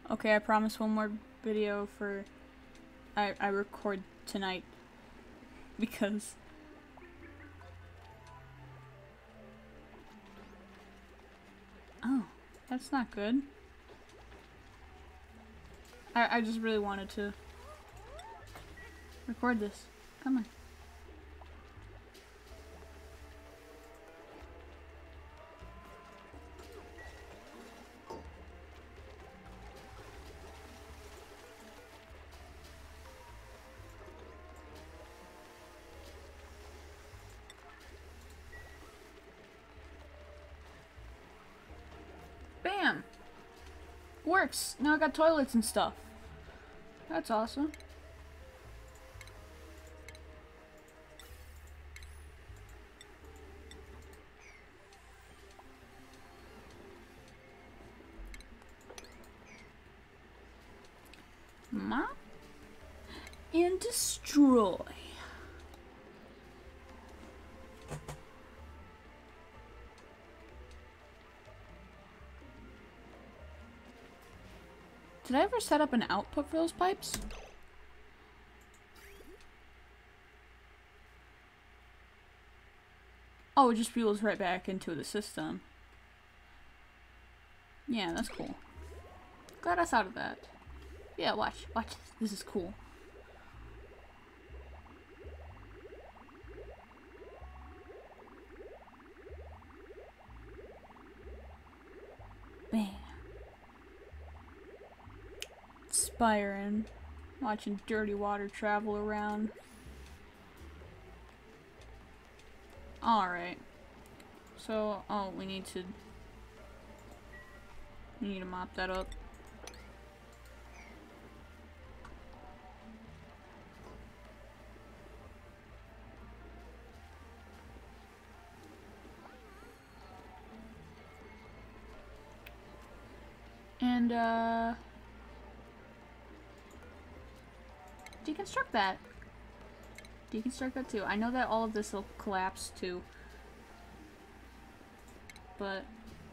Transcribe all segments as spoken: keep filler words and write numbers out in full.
Okay, I promise one more video for I I record tonight because oh, that's not good. I I just really wanted to record this. Come on. Bam! Works! Now I got toilets and stuff. That's awesome. Mop and destroy. Did I ever set up an output for those pipes? Oh, it just fuels right back into the system. Yeah, that's cool. Glad I thought of that. Yeah, watch. Watch. This is cool. Bam. Inspiring. Watching dirty water travel around. Alright. So, oh, we need to... We need to mop that up. And, uh... deconstruct that. Deconstruct that too. I know that all of this will collapse too. But...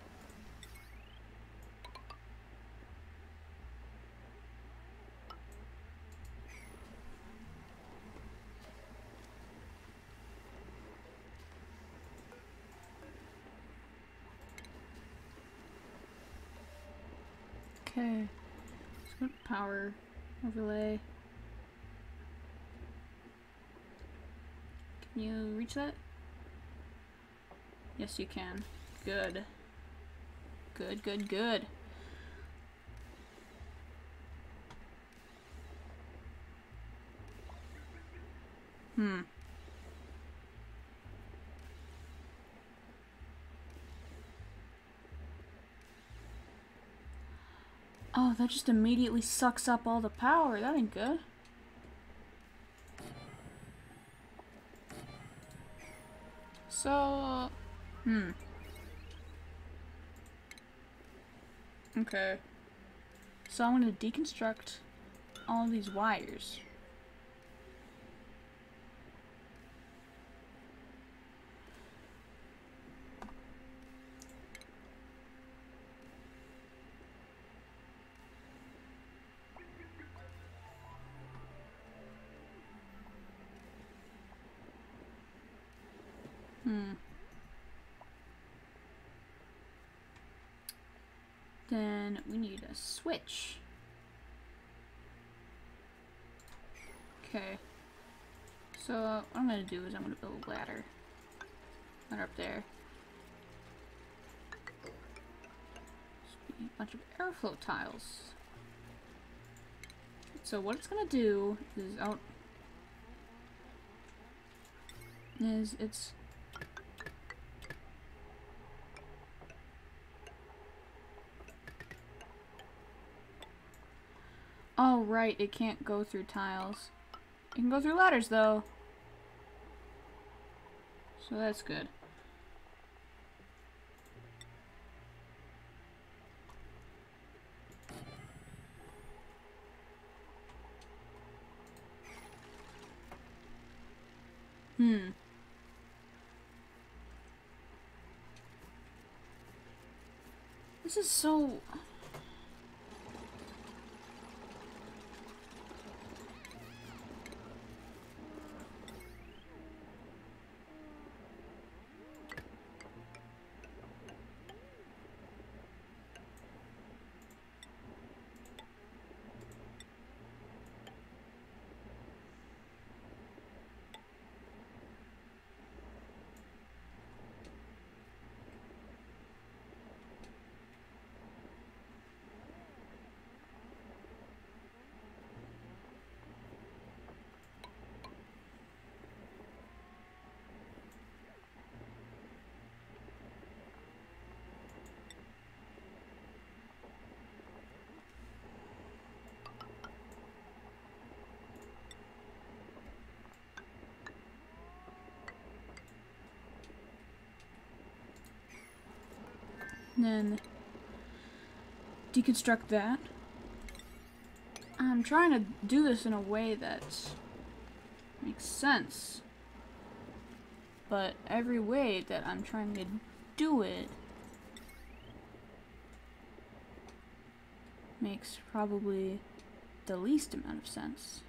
okay. Let's go to power overlay. Can you reach that? Yes, you can. Good. Good, good, good. Hmm. Oh, that just immediately sucks up all the power. That ain't good. So, hmm. Okay. So I'm going to deconstruct all of these wires. Hmm. Then we need a switch. Okay. So what I'm gonna do is I'm gonna build a ladder. Ladder up there. A bunch of airflow tiles. So what it's gonna do is out is it's oh right, it can't go through tiles. It can go through ladders though. So that's good. Hmm. This is so... then deconstruct that. I'm trying to do this in a way that makes sense, but every way that I'm trying to do it makes probably the least amount of sense.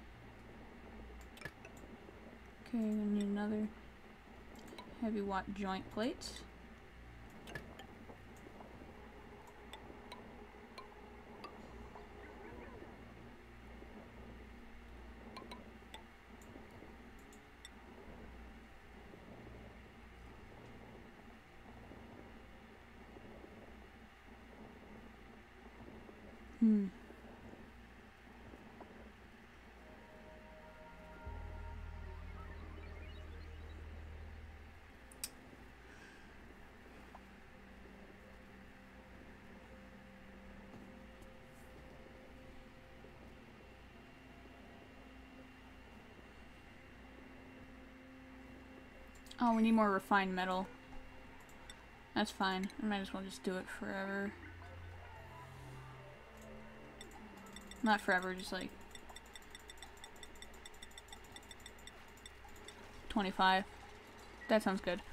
Okay, we need another heavy watt joint plate. Hmm. Oh, we need more refined metal. That's fine. I might as well just do it forever. Not forever, just like twenty-five. That sounds good.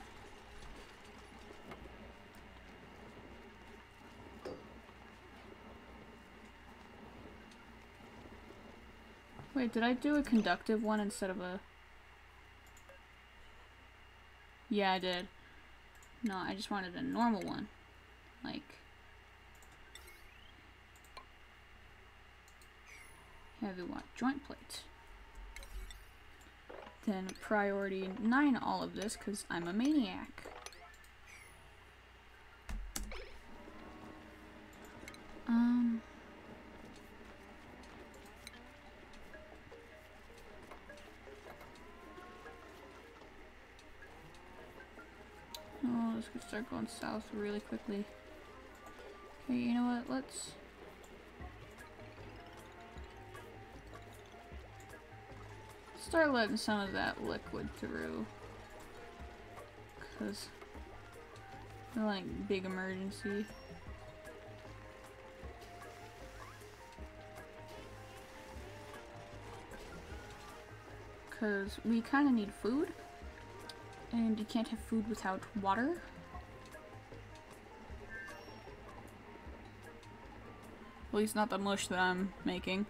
Wait, did I do a conductive one instead of a... Yeah, I did. No, I just wanted a normal one. Like... heavy watt joint plate. Then priority nine all of this, because I'm a maniac. Um... Oh, this could start going south really quickly. Okay, you know what? Let's... start letting some of that liquid through. Because... they're like big emergency. Because we kind of need food. And you can't have food without water. At least not the mush that I'm making.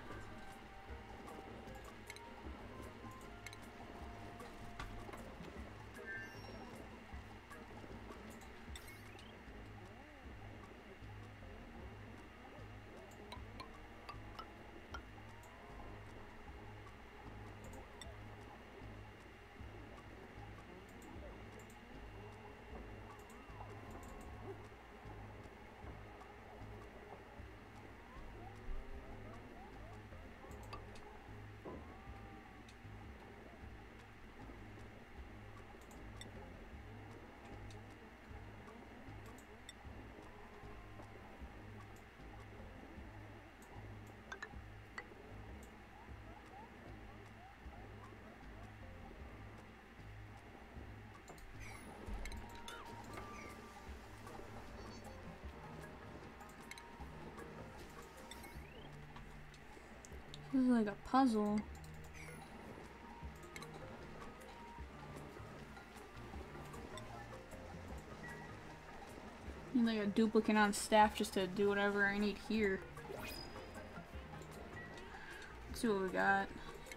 This is like a puzzle. I need like a duplicate on staff just to do whatever I need here. Let's see what we got.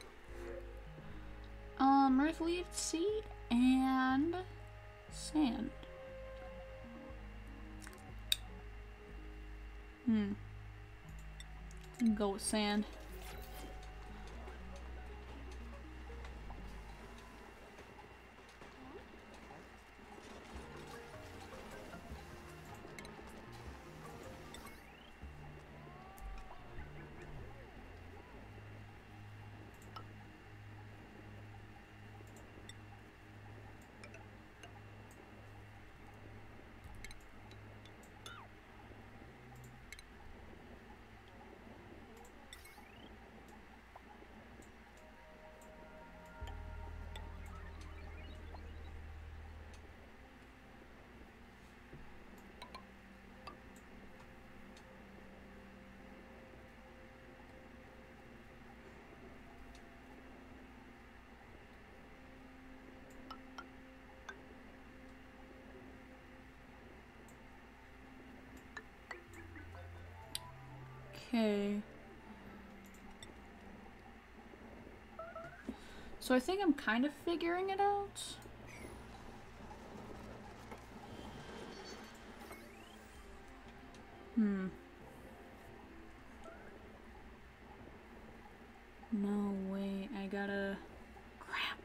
Um, earthleaf seed and sand. Hmm. Go with sand. Okay. So I think I'm kind of figuring it out. Hmm. No, wait, I gotta... Crap.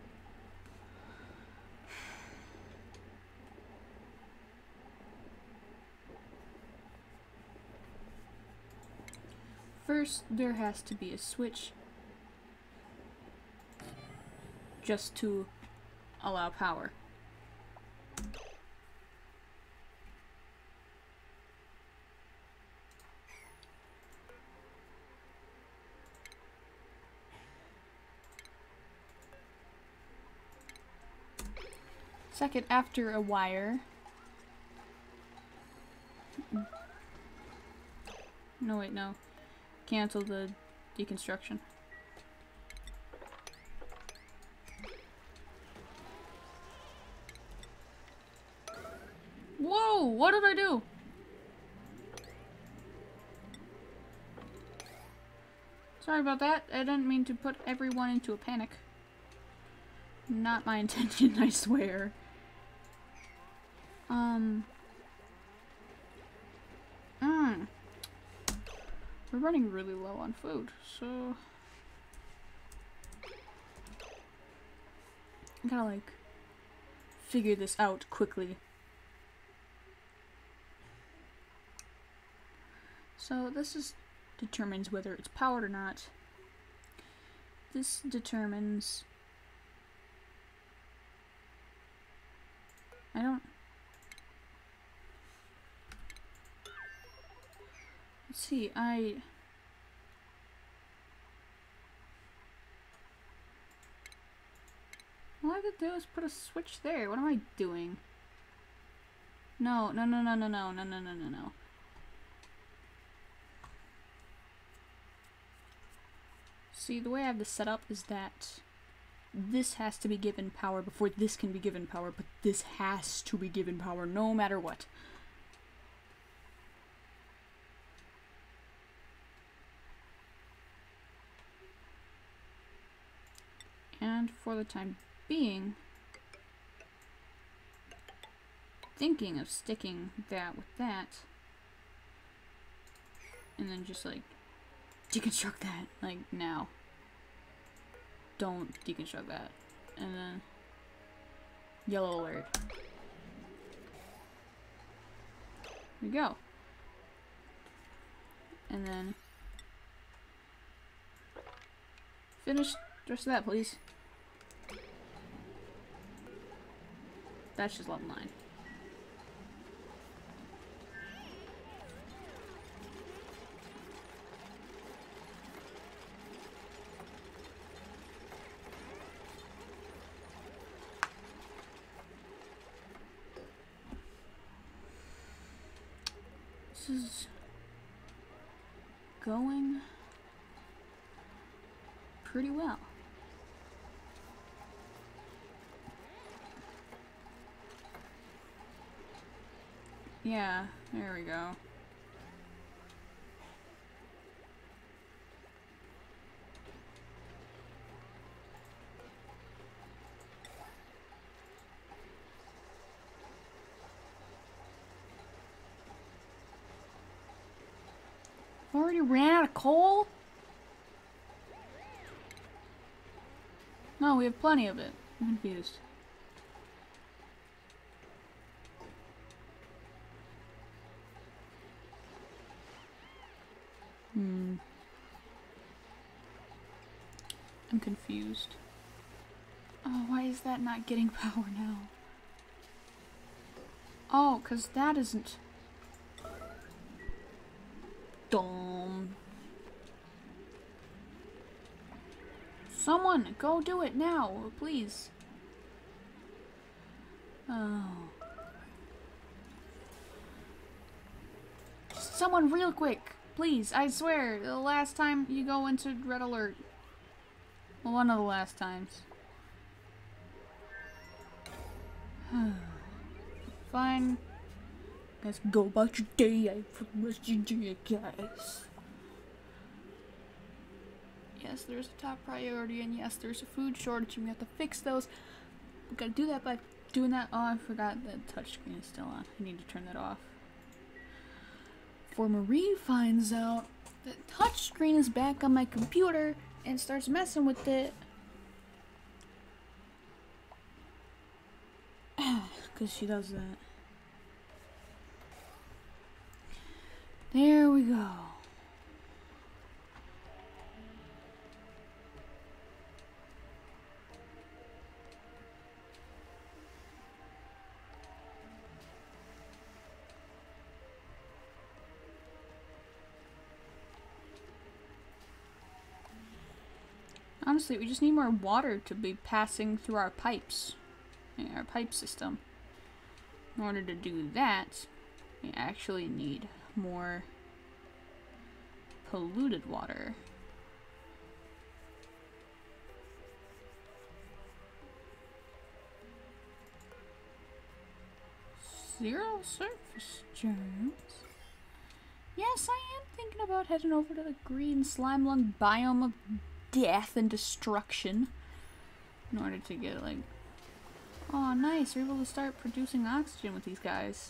First, there has to be a switch just to allow power. Second, after a wire. No, wait, no. Cancel the deconstruction. Whoa! What did I do? Sorry about that. I didn't mean to put everyone into a panic. Not my intention, I swear. Um... Mmm. We're running really low on food, so... I gotta, like, figure this out quickly. So this is determines whether it's powered or not. This determines... I don't... Let's see, I... All I have to do is put a switch there. What am I doing? No, no, no, no, no, no, no, no, no, no, no. See, the way I have this set up is that this has to be given power before this can be given power, but this has to be given power no matter what. And for the time being, thinking of sticking that with that, and then just like deconstruct that, like now. Don't deconstruct that. And then yellow alert. There we go. And then finish the rest of that, please. That's just level nine. This is going pretty well. Yeah, there we go. Already ran out of coal? No, we have plenty of it. I'm confused. Hmm. I'm confused. Oh, why is that not getting power now? Oh, because that isn't... Dumb. Someone, go do it now, please. Oh. Someone real quick, please. I swear, the last time you go into red alert. Well, one of the last times. Fine. Guys, go about your day. I for the rest of your day, guys. yes, there's a top priority, and yes, there's a food shortage, and we have to fix those. We gotta do that by doing that. Oh, I forgot the touchscreen is still on. I need to turn that off. Before Marie finds out that touchscreen is back on my computer and starts messing with it. Because she does that. There we go. Honestly, we just need more water to be passing through our pipes, our pipe system. In order to do that, we actually need more polluted water. Zero surface germs. Yes, I am thinking about heading over to the green slime lung biome of death and destruction in order to get, like, oh nice, we're able to start producing oxygen with these guys.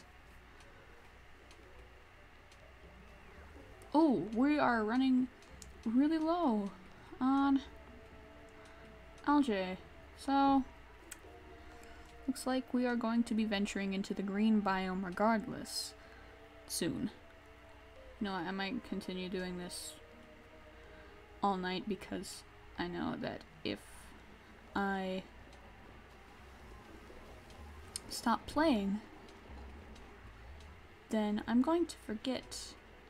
Oh, we are running really low on algae, so looks like we are going to be venturing into the green biome regardless soon. You know, I might continue doing this all night because I know that if I stop playing, then I'm going to forget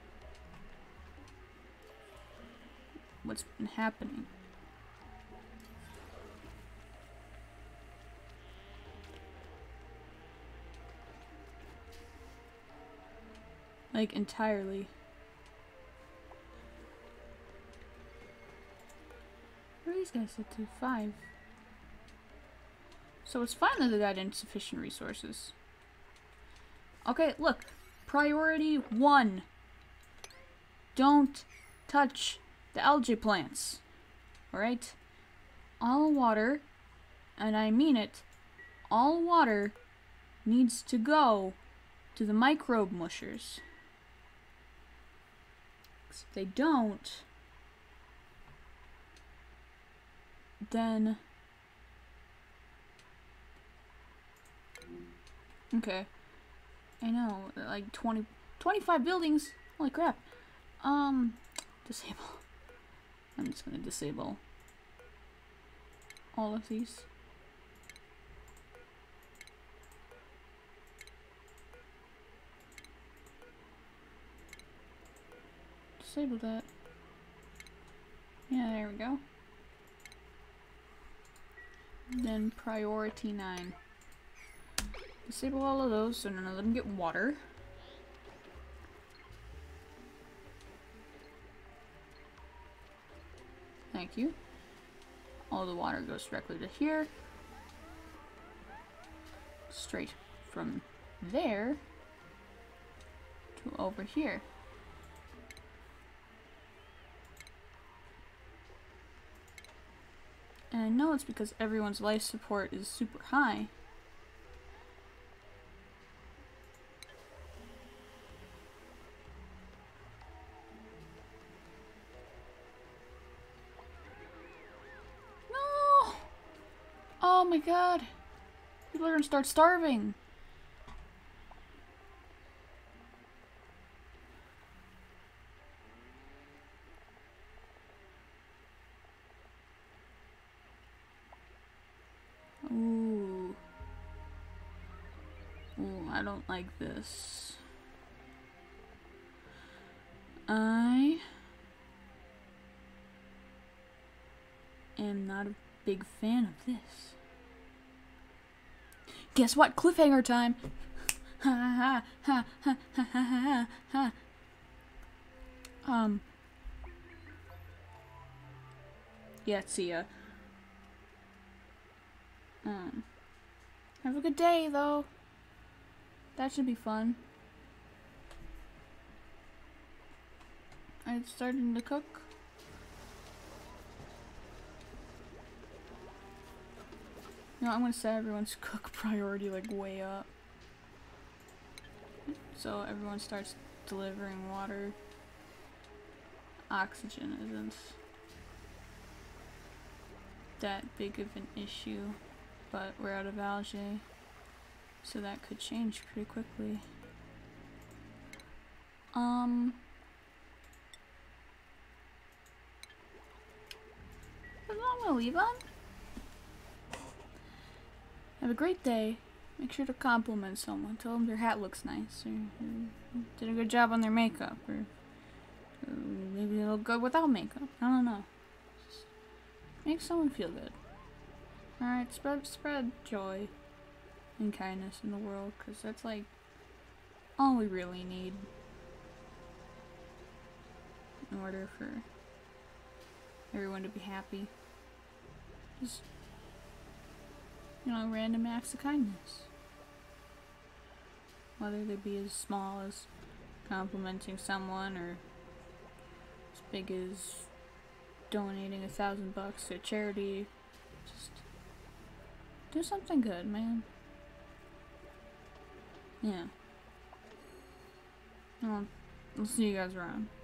what's been happening. Like, entirely. Where are these guys at to? Five. So it's fine that they got insufficient resources. Okay, look. Priority one. Don't touch the algae plants. Alright? All water, and I mean it, all water needs to go to the microbe mushers. If they don't, then okay, I know, like twenty, twenty-five buildings, holy crap. Um, disable. I'm just gonna disable all of these. Disable that. Yeah, there we go. Then priority nine. Disable all of those so none of them get water. Thank you. All the water goes directly to here. Straight from there to over here. And I know it's because everyone's life support is super high. No! Oh my god! People are gonna start starving. Ooh. Ooh, I don't like this. I am not a big fan of this. Guess what? Cliffhanger time! Ha ha ha ha ha ha ha ha. Um. Yeah, see ya. Um, have a good day, though. That should be fun. It's starting to cook. You know, I'm gonna set everyone's cook priority like way up. So everyone starts delivering water. Oxygen isn't that big of an issue, but we're out of algae, so that could change pretty quickly. Um, that's what I'm gonna leave on. Have a great day. Make sure to compliment someone. Tell them their hat looks nice, or, or did a good job on their makeup, or, or maybe they look good without makeup. I don't know. Just make someone feel good. Alright, spread, spread joy and kindness in the world, because that's like all we really need in order for everyone to be happy. Just, you know, random acts of kindness. Whether they be as small as complimenting someone or as big as donating a thousand bucks to a charity. Just do something good, man. Yeah. Well, I'll see you guys around.